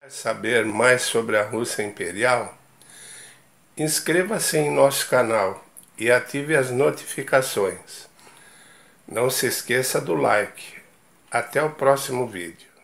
Saber mais sobre a Rússia Imperial? Inscreva-se em nosso canal e ative as notificações. Não se esqueça do like. Até o próximo vídeo.